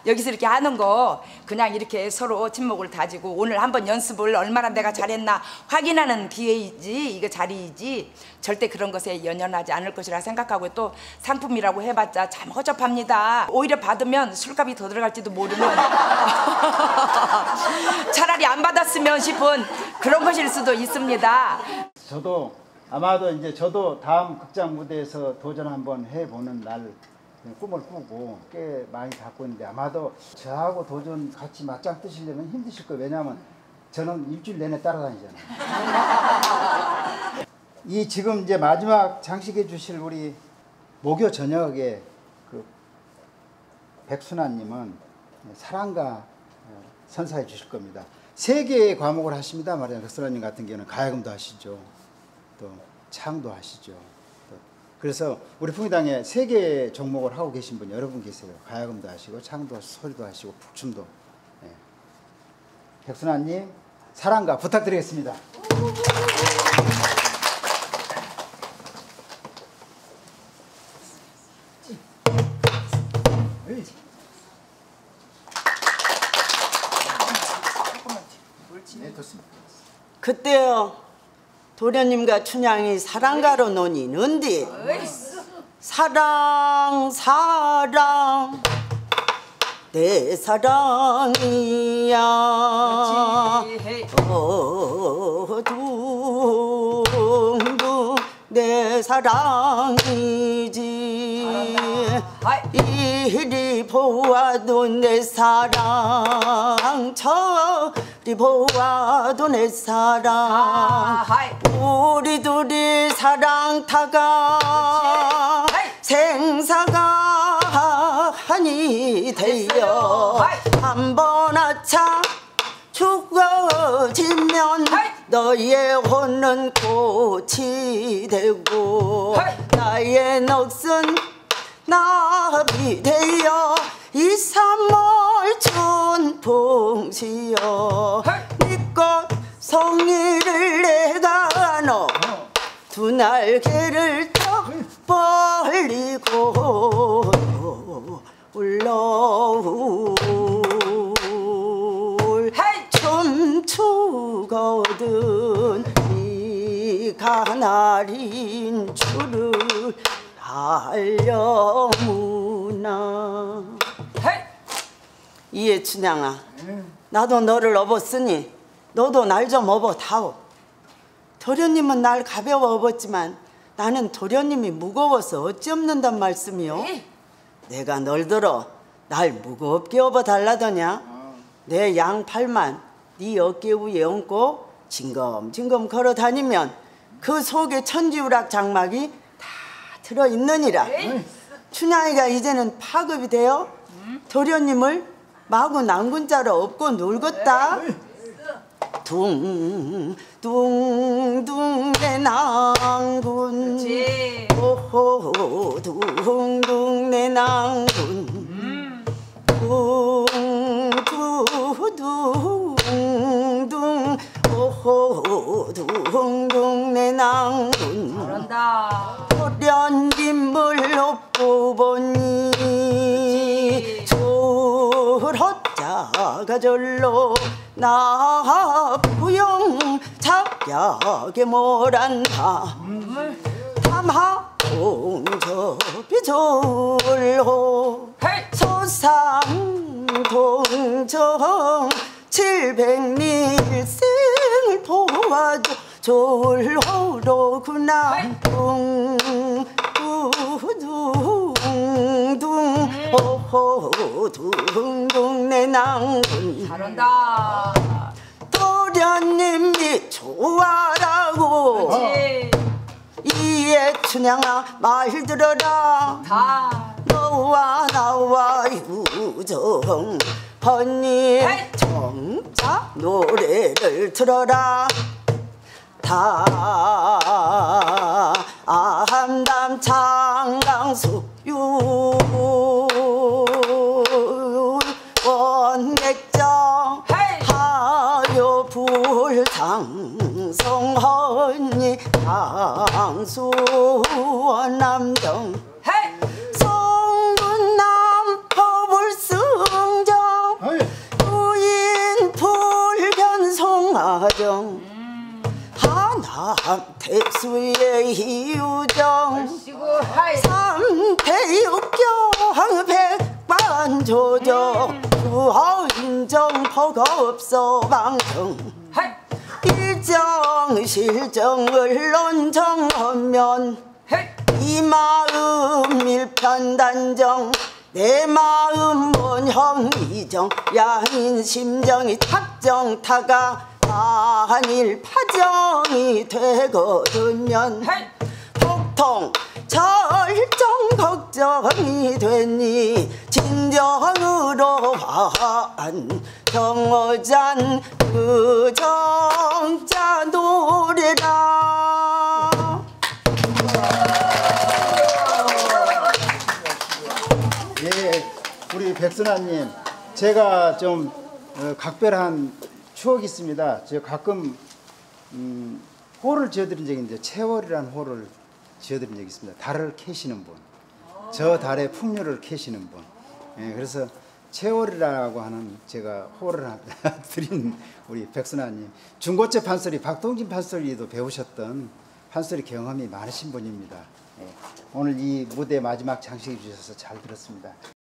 여기서 이렇게 하는 거 그냥 이렇게 서로 친목을 다지고 오늘 한번 연습을 얼마나 내가 잘했나 확인하는 기회이지 이거 자리이지 절대 그런 것에 연연하지 않을 것이라 생각하고 또 상품이라고 해봤자 참 허접합니다. 오히려 받으면 술값이 더 들어갈지도 모르는 차라리 안 받았으면 싶은 그런 것일 수도 있습니다. 저도 아마도 이제 저도 다음 극장 무대에서 도전 한번 해보는 날 꿈을 꾸고 꽤 많이 갖고 있는데 아마도 저하고 도전 같이 맞짱 뜨시려면 힘드실 거예요. 왜냐하면 저는 일주일 내내 따라다니잖아요. 이 지금 이제 마지막 장식해 주실 우리 목요 저녁에 그 백순아님은 사랑가 선사해 주실 겁니다. 3개의 과목을 하십니다. 말이야. 백순아님 같은 경우는 가야금도 하시죠. 또 창도 하시죠. 그래서 우리 풍의당에 3개의 종목을 하고 계신 분 여러 분 계세요. 가야금도 하시고 창도 하시고 소리도 하시고 북춤도. 네. 백순아님 사랑가 부탁드리겠습니다. 그때요 도련님과 춘향이 사랑가로 논의는데 사랑 사랑 내 사랑이야 둥둥 내 사랑이지 이리 보아도 내 사랑 저리 보아도 내 사랑 우리 둘이 사랑 타가 생사가 하니 되어 한번 아차 죽어지면 너의 혼은 꽃이 되고 나의 넋은 나비 되어 이 삼월 춘풍시여 니꽃 성의를 내가 너 두 날개를 턱 벌리고 울러울 춤추거든 이 가나린 줄을 알려무나. 이에 춘향아 나도 너를 업었으니 너도 날 좀 업어다오. 도련님은 날 가벼워 업었지만 나는 도련님이 무거워서 어찌 업는단 말씀이요? 내가 널 들어 날 무겁게 업어달라더냐? 내 양팔만 네 어깨 위에 얹고 징검징검 걸어다니면 그 속에 천지우락 장막이 다 들어있느니라. 춘향이가 이제는 파급이 되어 도련님을 마구 낭군자로 업고 놀겠다. 둥둥둥 내 낭군 오호 둥둥 내 낭군 둥둥둥 오호 둥둥 내 낭군 잘한다. 도련님을 업고 보니 졸헛자가 절로 나 부영 작약에 뭘한다 탐하공접이 졸호 소상동정 700일생을 도와줘 졸호로구나 둥둥둥 오호 둥둥 내 낭군 잘한다. 도련님이 좋아라고 이에 춘향아 말 들어라 너와 나와 유정 번님 정자 노래를 들어라 담담 창강수 원객정 하여 불상성헌이 강수원 남정 성군남 허불승 수의 희유정 시고 하이 삼태육경 백반조정 수허인정 버겁소 방정 하이 일정 실정 언론 정언면 헤이 이 마음 일편단정 내 마음 원형 이정 양인 심정이 탁정 타가 한일 파정이 되거든면 헤이 폭통 절정 걱정이 되니 진정으로 한 정어잔 그 정자 노래라. 예, 우리 백선아님, 제가 좀 각별한 추억이 있습니다. 제가 가끔 호를 지어드린 적이 있는데 채월이라는 호를 지어드린 적이 있습니다. 달을 캐시는 분, 저 달의 풍류를 캐시는 분. 예, 그래서 채월이라고 하는 제가 호를 드린 우리 백선아님, 중고체 판소리 박동진 판소리도 배우셨던 판소리 경험이 많으신 분입니다. 예, 오늘 이 무대 마지막 장식해 주셔서 잘 들었습니다.